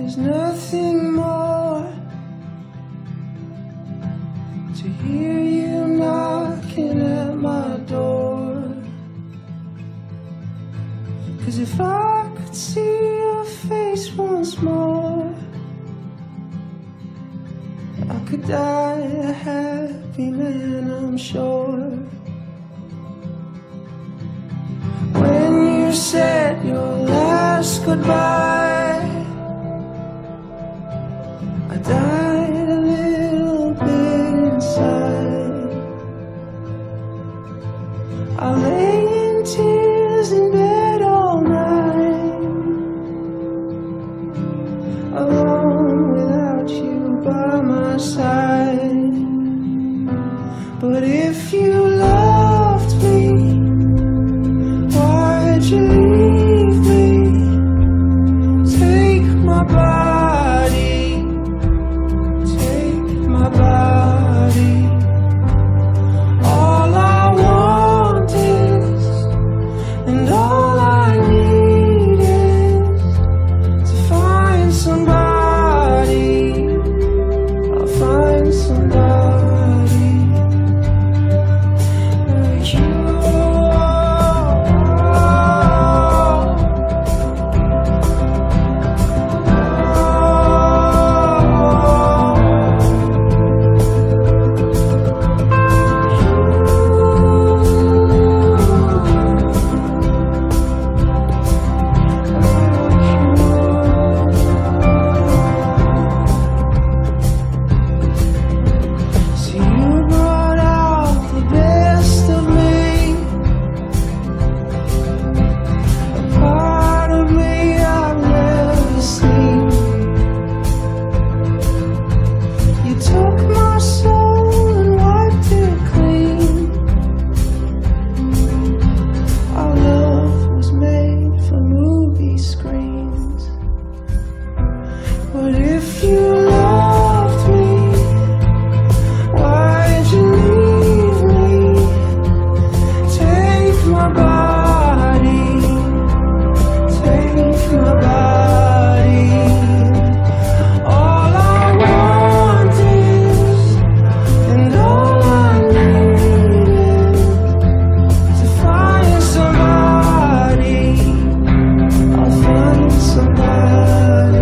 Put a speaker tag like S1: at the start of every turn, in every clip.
S1: There's nothing more to hear you knocking at my door. 'Cause if I could see your face once more, I could die a happy man, I'm sure. When you said your last goodbye, I died a little bit inside. I lay in tears in bed all night, alone without you by my side. But if you loved me, why'd you leave me? Take my body, take my body. All I want is, and all I need is to find somebody. I'll find somebody like you. But if you loved me, why'd you leave me? Take my body, take my body. All I want is, and all I need is to find somebody. I'll find somebody.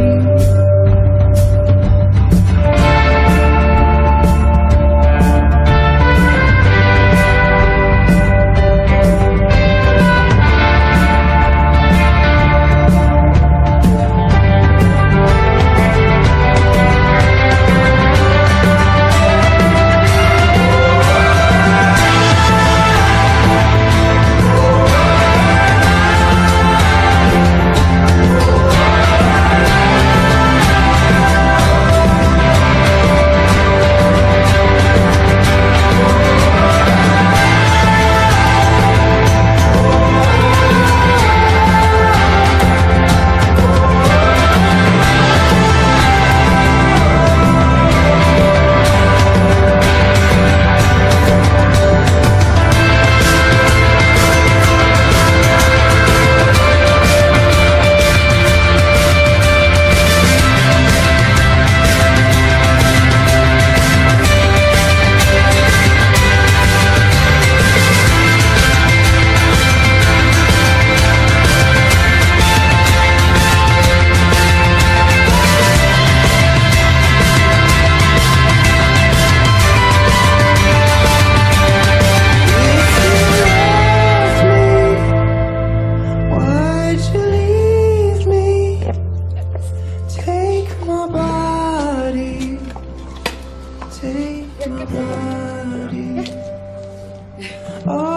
S1: Take my body. Oh.